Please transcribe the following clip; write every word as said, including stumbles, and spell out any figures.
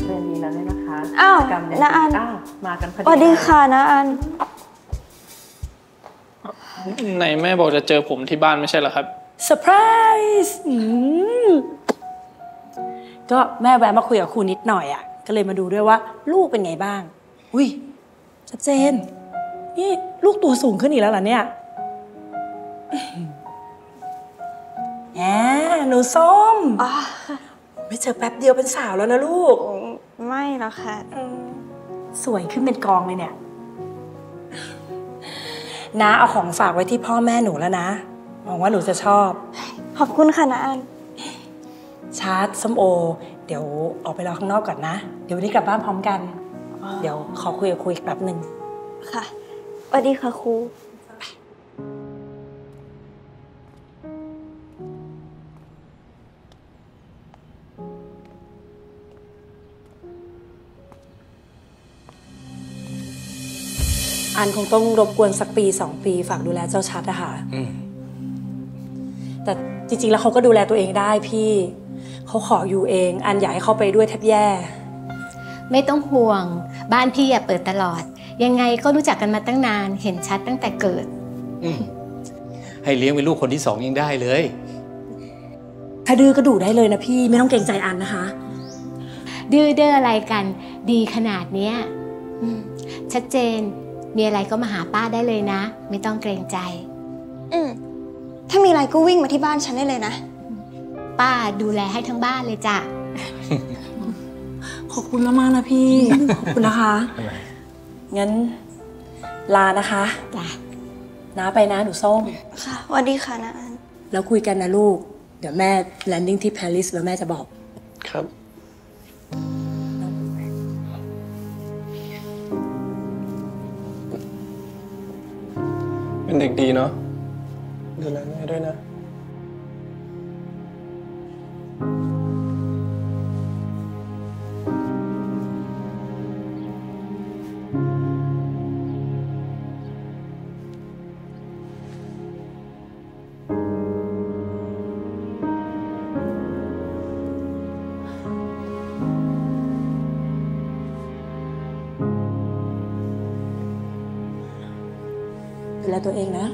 เรียนนี้แล้วเนี่ยนะคะอ้าวน้าอันอ้าวมากันพอดีสวัสดีค่ะน้าอันไหนแม่บอกจะเจอผมที่บ้านไม่ใช่เหรอครับเซอร์ไพรส์ก็แม่แวะมาคุยกับครูนิดหน่อยอ่ะก็เลยมาดูด้วยว่าลูกเป็นไงบ้างอุ้ยชัดเจนนี่ลูกตัวสูงขึ้นอีกแล้วเหรอเนี่ยแหมหนูส้มไม่เจอแป๊บเดียวเป็นสาวแล้วนะลูกไม่หรอกค่ะสวยขึ้นเป็นกองเลยเนี่ยน้าเอาของฝากไว้ที่พ่อแม่หนูแล้วนะหวังว่าหนูจะชอบขอบคุณค่ะน้าอันชาร์ตส้มโอเดี๋ยวออกไปรอข้างนอกก่อนนะเดี๋ยววันนี้กลับบ้านพร้อมกันเดี๋ยวขอคุยกับคุยแป๊บหนึ่งค่ะสวัสดีค่ะครูอันคงต้องรบกวนสักปีสองปีฝากดูแลเจ้าชัดอะค่ะแต่จริงๆแล้วเขาก็ดูแลตัวเองได้พี่เขาขออยู่เองอันอยากให้เขาไปด้วยแทบแย่ไม่ต้องห่วงบ้านพี่อะเปิดตลอดยังไงก็รู้จักกันมาตั้งนานเห็นชัดตั้งแต่เกิดให้เลี้ยงเป็นลูกคนที่สองยังได้เลยถ้าดื้อก็ดุได้เลยนะพี่ไม่ต้องเกรงใจอันนะคะดื้อเด้ออะไรกันดีขนาดเนี้ยชัดเจนมีอะไรก็มาหาป้าได้เลยนะไม่ต้องเกรงใจอืมถ้ามีอะไรก็วิ่งมาที่บ้านฉันได้เลยนะป้าดูแลให้ทั้งบ้านเลยจ้ะขอบคุณมากๆนะพี่ขอบคุณนะคะงั้นลานะคะจ้ะน้าไปนะหนูส้มค่ะสวัสดีค่ะน้าอันแล้วคุยกันนะลูกเดี๋ยวแม่แลนดิ้งที่ปารีสแล้วแม่จะบอกครับเป็นเด็กดีเนาะดูแลแม่ด้วยนะดูแลตัวเองนะ